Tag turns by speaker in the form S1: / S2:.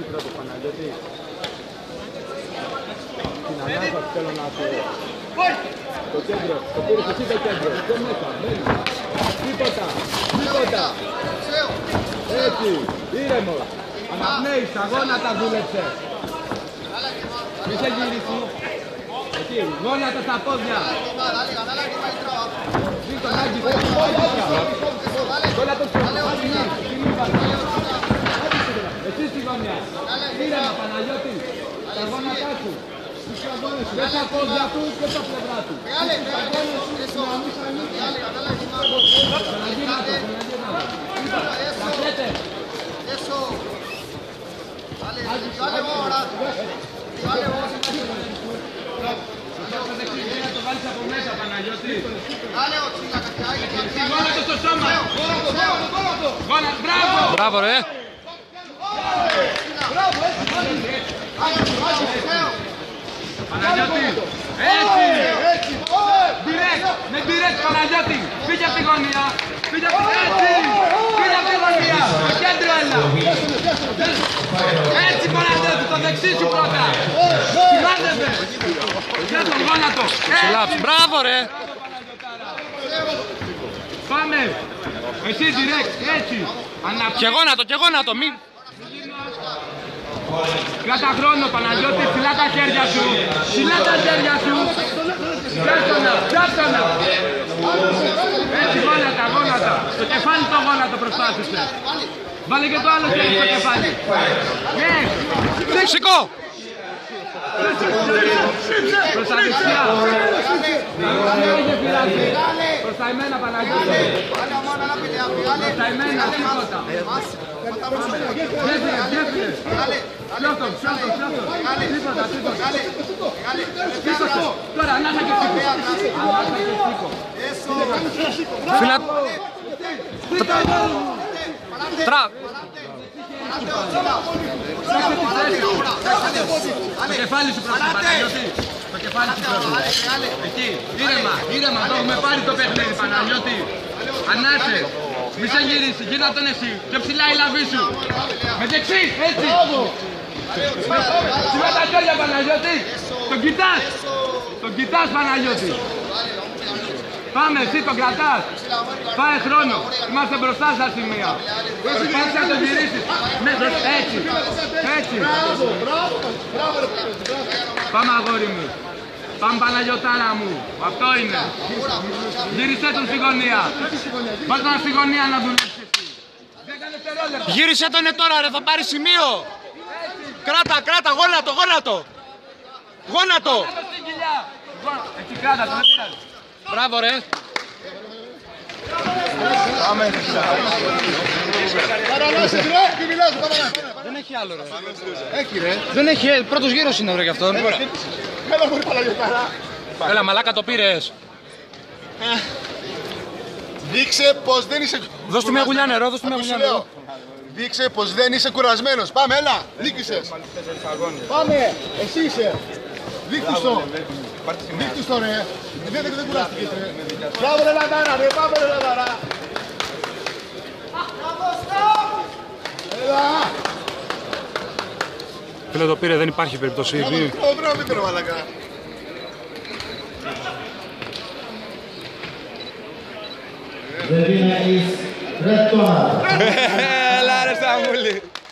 S1: πρώτο Παναγιώτη. Την ανάσα θέλω να σου. Το κέντρο, το πήρες εσύ το κέντρο. Και μέσα, μένει. Τίποτα, τίποτα. Έτσι, ήρεμος. Αναπνέεις, τα γόνατα δούλεψε. Μη σε γυρίσει. Εκεί, γόνατα στα πόδια. Ζήτω, Νάγκη, όλα το εσύ στη γωνιά. Ήρεμα, Παναγιώτη. Τα γόνατά σου. Και τα πόδια του και τα πλευρά του. Το βάλεις από μέσα, Παναγιώτη. Γόνατο στο σώμα. Μπράβο.
S2: Μπράβο ρε.
S1: Παναγιώτη. Έτσι. Με direct, Παναγιώτη. Φύγε από τη γωνία. Φύγε από τη γωνία. Στο κέντρο έλα. Έτσι, Παναγιώτη. Το δεξί σου πρώτα. Σημάδευε. Για τον γόνατο.
S2: Συλλάψ. Μπράβο ρε.
S1: Πάμε. Εσύ direct. Έτσι.
S2: Και γόνατο. Μην.
S1: Κράτα χρόνο, Παναγιώτη, ψηλά τα χέρια σου. Πιάστονα. Έτσι, γόνατα. Στο κεφάλι το γόνατο προσπάθησε. Βάλε και το άλλο χέρι στο κεφάλι.
S2: Σηκώ.
S1: Προς τα δεξιά. Προς τα εμένα, Παναγιώτη. Προς τα εμένα, τίποτα. Γέφυρες. Σιώστον. Τίποτα. Τώρα, ανάσα και σήκω.
S2: Φίλα.
S1: Το κεφάλι σου πρώτα, Παναγιώτη. Το κεφάλι σου πρώτα. Εκεί, ήρεμα, το έχουμε πάρει το παιχνίδι, Παναγιώτη. Ανάσε, μη σε γυρίσει, γύρνα τον εσύ. Πιο ψηλά η λαβή σου. Με δεξί, έτσι. Σιγά τα χέρια, Παναγιώτη. Τον κοιτάς, Παναγιώτη. Πάμε, εσύ τον κρατάς. Πάει χρόνο. Είμαστε μπροστά στα σημεία. Πας να το γυρίσεις. Έτσι. Πάμε, αγόρι μου. Πάμε, Παναγιωτάρα μου. Αυτό είναι. Γύρισέ τον στη γωνία. Βάζ' τον στη γωνία να δουλέψεις.
S2: Γύρισε τον τώρα ρε, θα πάρει σημείο. Κράτα, γόνατο.
S1: Έτσι κράτα, δεν πειράζει.
S2: Μπράβο ρε. Δεν έχει άλλο ρε.
S3: Έχει ρε.
S2: Δεν έχει, πρώτος γύρος είναι ρε γι' αυτόν.
S3: Έλα μωρή Παναγιωτάρα.
S2: Έλα μαλάκα το πήρες.
S3: Δείξε πως δεν είσαι κουρασμένος.
S2: Δώσ' του μια γουλιά νερό,
S3: Δείξε πως δεν είσαι κουρασμένος. Πάμε, έλα. Νίκησες. Πάμε. Εσύ είσαι. Δείκτους το ρε. Δεν κουράστηκες ρε. Μπράβο ρε Λαδάρα ρε. Πάμε ρε Λαδάρα. Έλα.
S2: Φίλε το πήρε, δεν υπάρχει περίπτωση.
S3: Μπράβο, μην πήρε μαλακά.
S2: Έλα ρε Σαμούλη.